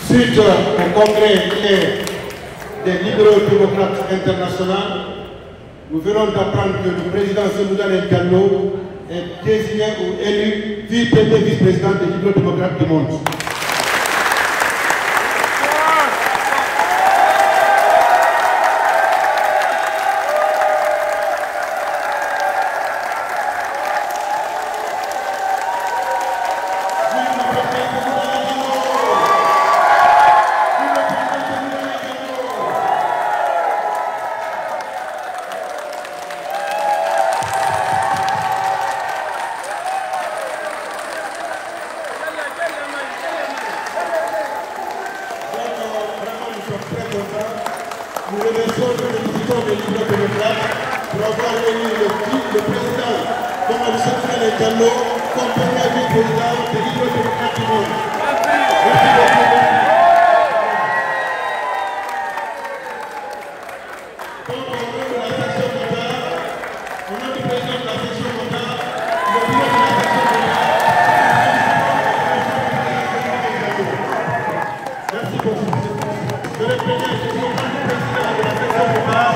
Suite au congrès des libéraux-démocrates internationaux, nous venons d'apprendre que le président Semoudane Diallo est désigné ou élu vice-président des libéraux-démocrates du monde. Nous remercions le président des libéraux-démocrates pour avoir élu le président Mamadou Semoudane Diallo comme premier vice-président des libéraux-démocrates du monde. Merci beaucoup. Donc, au nom de la section Mota, au nom du président de la section Mota, le bureau de la section Mota, merci beaucoup. Je vais prévenir le président de la section Mota.